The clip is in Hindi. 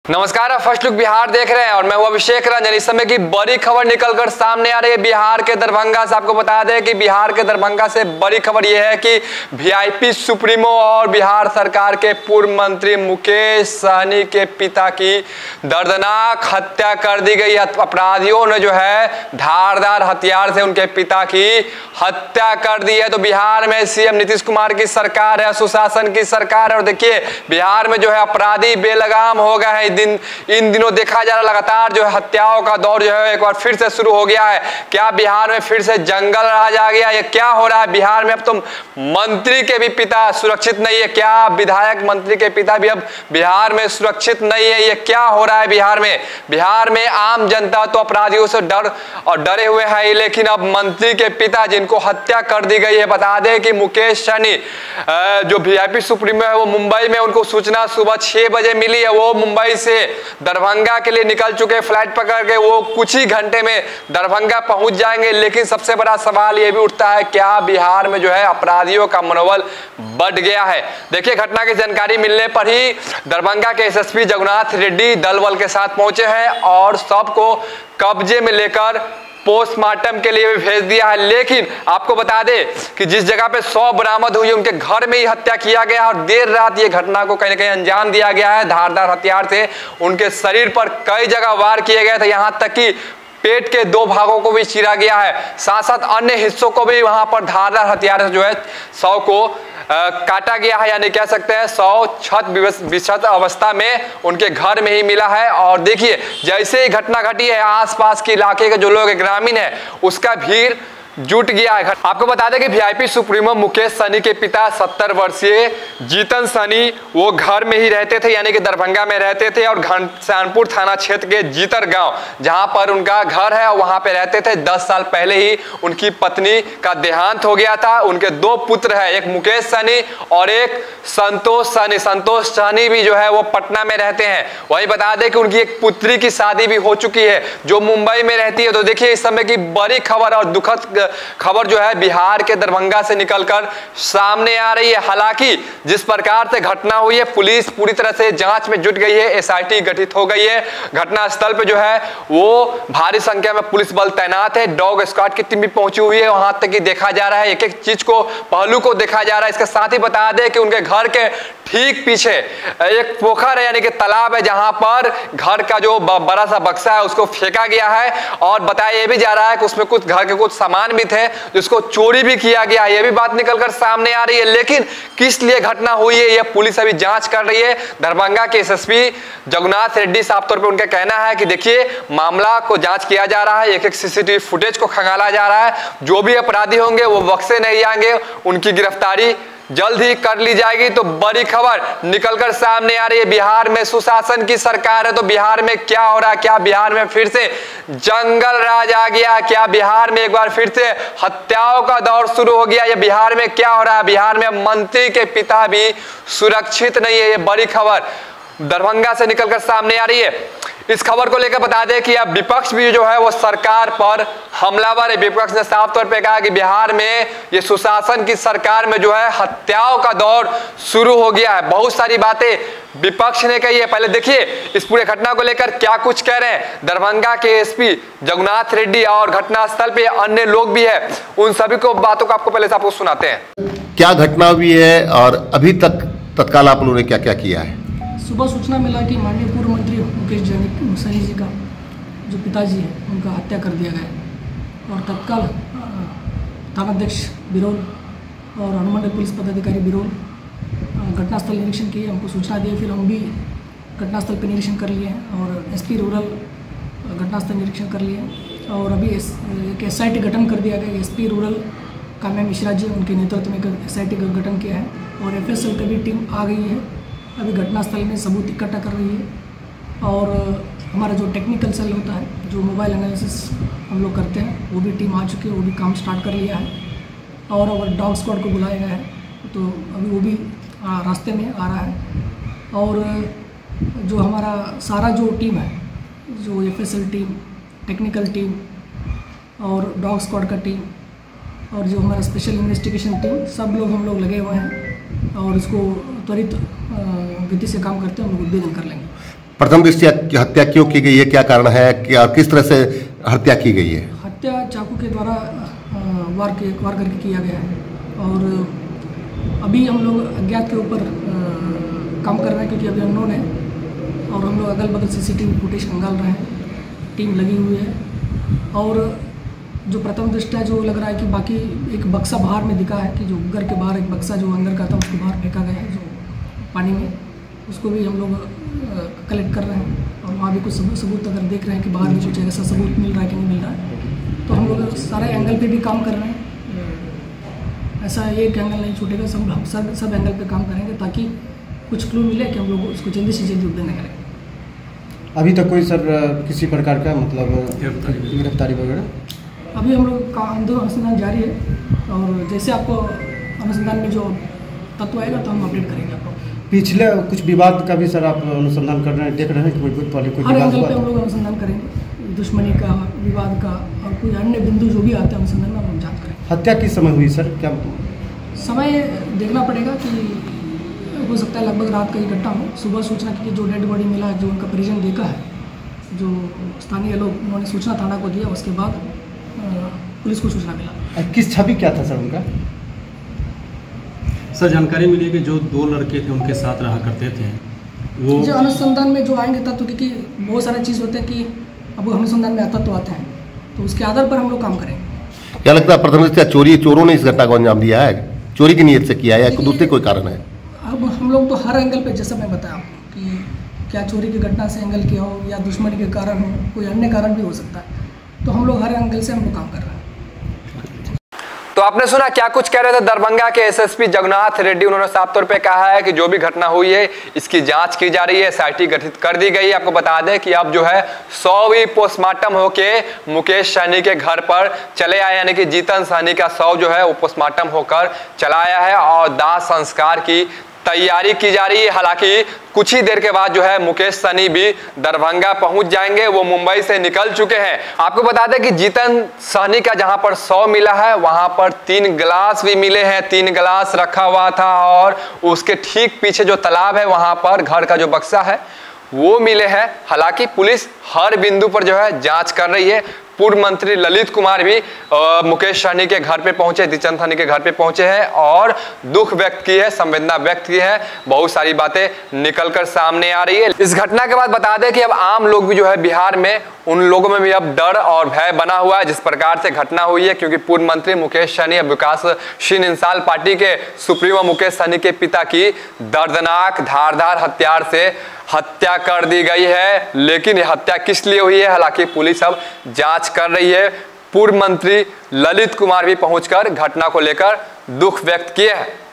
नमस्कार, आप फर्स्ट लुक बिहार देख रहे हैं और मैं हूं अभिषेक रंजन। इस समय की बड़ी खबर निकलकर सामने आ रही है बिहार के दरभंगा से। आपको बता दें कि बिहार के दरभंगा से बड़ी खबर यह है कि वीआईपी सुप्रीमो और बिहार सरकार के पूर्व मंत्री मुकेश सहनी के पिता की दर्दनाक हत्या कर दी गई। अपराधियों ने जो है धारदार हथियार से उनके पिता की हत्या कर दी है। तो बिहार में सीएम नीतीश कुमार की सरकार है, सुशासन की सरकार है और देखिए बिहार में जो है अपराधी बेलगाम हो गए हैं। इन दिनों देखा जा रहा लगातार जो है हत्याओं का दौर जो है एक बार फिर से शुरू हो गया है। क्या बिहार में फिर से जंगल राज आ गया? ये क्या हो रहा है बिहार में? अब तो मंत्री के भी पिता सुरक्षित नहीं है। क्या विधायक मंत्री के पिता भी अब बिहार में सुरक्षित नहीं है? ये क्या हो रहा है बिहार में? बिहार में आम जनता तो अपराधियों से डरे हुए है, लेकिन अब मंत्री के पिता जिनको हत्या कर दी गई है। बता दें कि मुकेश सहनी जो वीआईपी सुप्रीमो है वो मुंबई में, उनको सूचना सुबह 6 बजे मिली है। वो मुंबई से दरभंगा के लिए निकल चुके, फ्लाइट पकड़ के वो कुछ ही घंटे में दरभंगा पहुंच जाएंगे। लेकिन सबसे बड़ा सवाल ये भी उठता है, क्या बिहार में जो है अपराधियों का मनोबल बढ़ गया है? देखिए, घटना की जानकारी मिलने पर ही दरभंगा के एसएसपी जगन्नाथ रेड्डी दल बल के साथ पहुंचे हैं और सबको कब्जे में लेकर पोस्टमार्टम के लिए भी भेज दिया है। लेकिन आपको बता दें कि जिस जगह पे 100 बरामद हुई उनके घर में ही हत्या किया गया और देर रात ये घटना को कहीं न कहीं अंजाम दिया गया है। धारदार हथियार से उनके शरीर पर कई जगह वार किए गए थे, यहां तक कि पेट के 2 भागों को भी चीरा गया है। साथ साथ अन्य हिस्सों को भी वहां पर धारदार हथियार से जो है 100 को काटा गया है, यानी कह सकते हैं 100 क्षत अवस्था में उनके घर में ही मिला है। और देखिए, जैसे ही घटना घटी है आसपास के इलाके के जो लोग ग्रामीण है उसका भीड़ जुट गया है। आपको बता दें कि वीआईपी सुप्रीमो मुकेश सहनी के पिता 70 वर्षीय जीतन सहनी वो घर में ही रहते थे, यानी कि दरभंगा में रहते थे और घनश्यामपुर थाना क्षेत्र के जीतर गांव जहां पर उनका घर है वहां पे रहते थे। 10 साल पहले ही उनकी पत्नी का देहांत हो गया था। उनके 2 पुत्र है, एक मुकेश सहनी और एक संतोष सहनी। संतोष सहनी भी जो है वो पटना में रहते हैं। वही बता दें कि उनकी एक पुत्री की शादी भी हो चुकी है जो मुंबई में रहती है। तो देखिए, इस समय की बड़ी खबर और दुखद खबर जो है बिहार के दरभंगा से निकलकर सामने आ रही है। हालांकि जिस प्रकार से घटना हुई है पुलिस पूरी तरह से जांच में जुट गई है, एसआईटी गठित हो गई है। घटनास्थल पे जो है वो भारी संख्या में पुलिस बल तैनात है, डॉग स्क्वाड की टीम भी पहुंची हुई है। वहां तक कि देखा जा रहा है एक एक चीज को, पहलू को देखा जा रहा है। इसके साथ ही बता दें कि उनके घर के ठीक पीछे एक पोखर है, यानी कि तालाब है, जहां पर घर का जो बड़ा सा बक्सा है उसको फेंका गया है। और बताया यह भी जा रहा है कि उसमें कुछ घर के कुछ सामान भी थे जिसको चोरी भी किया गया है। यह भी बात निकलकर सामने आ रही है। लेकिन किस लिए घटना हुई है यह पुलिस अभी जांच कर रही है। दरभंगा के एसएसपी जगन्नाथ रेड्डी साफ तौर पर उनका कहना है कि देखिए, मामला को जांच किया जा रहा है, एक एक सीसीटीवी फुटेज को खंगाला जा रहा है। जो भी अपराधी होंगे वो बक्से नहीं जाएंगे, उनकी गिरफ्तारी जल्द ही कर ली जाएगी। तो बड़ी खबर निकलकर सामने आ रही है, बिहार में सुशासन की सरकार है। तो बिहार में क्या हो रहा है? क्या बिहार में फिर से जंगल राज आ गया? क्या बिहार में एक बार फिर से हत्याओं का दौर शुरू हो गया? या बिहार में क्या हो रहा है? बिहार में मंत्री के पिता भी सुरक्षित नहीं है। ये बड़ी खबर दरभंगा से निकलकर सामने आ रही है। इस खबर को लेकर बता दें कि अब विपक्ष भी जो है वो सरकार पर हमलावर है। विपक्ष ने साफ तौर पे कहा कि बिहार में ये सुशासन की सरकार में जो है हत्याओं का दौर शुरू हो गया है। बहुत सारी बातें विपक्ष ने कही है। पहले देखिए इस पूरे घटना को लेकर क्या कुछ कह रहे हैं दरभंगा के एसपी जगन्नाथ रेड्डी और घटनास्थल पे अन्य लोग भी है। उन सभी को बातों को आपको पहले से आपको सुनाते हैं। क्या घटना हुई है और अभी तक तत्काल आप लोगों ने क्या क्या किया है? सुबह सूचना मिला कि माननीय पूर्व मंत्री मुकेश सहनी जी का जो पिताजी है उनका हत्या कर दिया गया और तत्काल थानाध्यक्ष बिरौल और अनुमंडल पुलिस पदाधिकारी बिरौल घटनास्थल निरीक्षण किए, हमको सूचना दी। फिर हम भी घटनास्थल पर निरीक्षण कर लिए हैं और एसपी रूरल घटनास्थल निरीक्षण कर लिए और अभी एक एसआईटी गठन कर दिया गया। एसपी रूरल काम्या मिश्रा जी उनके नेतृत्व में एसआईटी का गठन किया है और एफएसएल की भी टीम आ गई है। अभी घटनास्थल में सबूत इकट्ठा कर रही है और हमारा जो टेक्निकल सेल होता है, जो मोबाइल एनालिसिस हम लोग करते हैं, वो भी टीम आ चुकी है, वो भी काम स्टार्ट कर लिया है और डॉग स्क्वाड को बुलाया गया है। तो अभी वो भी रास्ते में आ रहा है और जो हमारा सारा जो टीम है, जो एफएसएल टीम, टेक्निकल टीम और डॉग स्क्वाड का टीम और जो हमारा स्पेशल इन्वेस्टिगेशन टीम, सब लोग हम लोग लगे हुए हैं और इसको त्वरित गति से काम करते हैं, हम लोग उद्भेदन कर लेंगे। प्रथम दृष्टया हत्या क्यों की गई है, क्या कारण है कि और किस तरह से हत्या की गई है? हत्या चाकू के द्वारा वार करके किया गया है और अभी हम लोग अज्ञात के ऊपर काम कर रहे हैं क्योंकि अभी अननोन है और हम लोग अगल बगल सीसीटीवी फुटेज खंगाल रहे हैं, टीम लगी हुई है। और जो प्रथम दृष्टया जो लग रहा है कि बाकी एक बक्सा बाहर में दिखा है कि जो घर के बाहर एक बक्सा जो अंदर का था उसको बाहर फेंका गया है जो पानी में, उसको भी हम लोग कलेक्ट कर रहे हैं और वहाँ भी कुछ सबूत अगर देख रहे हैं कि बाहर भी कुछ ऐसा सबूत मिल रहा है कि नहीं मिल रहा है, तो हम लोग सारे एंगल पे भी काम कर रहे हैं। ऐसा एक एंगल नहीं छूटेगा, सब एंगल पे काम करेंगे ताकि कुछ क्लू मिले कि हम लोग उसको जल्दी से जल्दी उद्धार करेंगे। अभी तक कोई सर किसी प्रकार का मतलब गिरफ्तारी वगैरह? अभी हम लोग का अनुसंधान जारी है और जैसे आपको अनुसंधान में जो तत्व आएगा तो हम अपडेट करेंगे आपको। पिछले कुछ विवाद का भी सर आप अनुसंधान कर रहे हैं, देख रहे हैं कि कोई पहले कोई हर विवाद एंगल पे हुआ? हम लोग अनुसंधान करेंगे, दुश्मनी का, विवाद का और कोई अन्य बिंदु जो भी आते हैं अनुसंधान में हम जांच करेंगे। हत्या किस समय हुई सर, क्या समय देखना पड़ेगा कि हो सकता है लगभग रात का ही घटना हो। सुबह सूचना की जो डेड बॉडी मिला, जो उनका परिजन देखा है, जो स्थानीय लोग उन्होंने सूचना थाना को दिया, उसके बाद पुलिस को सूचना मिला। किस छवि क्या था सर उनका? सर जानकारी मिली है कि जो 2 लड़के थे उनके साथ रहा करते थे वो जो अनुसंधान में जो आएंगे तत्व, क्योंकि बहुत सारे चीज़ होते हैं कि अब अनुसंधान में तत्व आते हैं तो उसके आधार पर हम लोग काम करेंगे। क्या लगता है प्रथम दृष्टया चोरों ने इस घटना को अंजाम दिया है, चोरी की नीयत से किया है या दूसरे कोई कारण है? अब हम लोग तो हर एंगल पे, जैसा मैं बताया आपको कि क्या चोरी की घटना से एंगल किया हो या दुश्मनी के कारण हो, कोई अन्य कारण भी हो सकता है, तो हम लोग हर एंगल से हम लोग काम कर रहे हैं। तो आपने सुना क्या कुछ कह रहे थे दरभंगा के एसएसपी जगन्नाथ रेड्डी। उन्होंने साफ तौर पे कहा है कि जो भी घटना हुई है इसकी जांच की जा रही है, एसआईटी गठित कर दी गई है। आपको बता दें कि अब जो है 100वीं पोस्टमार्टम होके मुकेश सहनी के घर पर चले आए, यानी कि जीतन सहनी का शव जो है वो पोस्टमार्टम होकर चला आया है और दाह संस्कार की तैयारी की जा रही है। हालांकि कुछ ही देर के बाद जो है मुकेश सहनी भी दरभंगा पहुंच जाएंगे, वो मुंबई से निकल चुके हैं। आपको बता दें कि जीतन सहनी का जहां पर शव मिला है वहां पर 3 गिलास भी मिले हैं, 3 गिलास रखा हुआ था और उसके ठीक पीछे जो तालाब है वहां पर घर का जो बक्सा है वो मिले हैं। हालांकि पुलिस हर बिंदु पर जो है जांच कर रही है। पूर्व मंत्री ललित कुमार भी मुकेश सहनी के घर पे पहुंचे, जीतन सहनी के घर पे पहुंचे हैं और दुख व्यक्त की है, संवेदना व्यक्त की है। बहुत सारी बातें निकलकर सामने आ रही है। इस घटना के बाद बता दें कि अब आम लोग भी जो है बिहार में, उन लोगों में भी अब डर और भय बना हुआ है जिस प्रकार से घटना हुई है, क्योंकि पूर्व मंत्री मुकेश सहनी अब विकासशील इंसान पार्टी के सुप्रीमो मुकेश सहनी के पिता की दर्दनाक धारदार हथियार से हत्या कर दी गई है। लेकिन यह हत्या किस लिए हुई है, हालांकि पुलिस अब जांच कर रही है। पूर्व मंत्री ललित कुमार भी पहुंचकर घटना को लेकर दुख व्यक्त किए हैं।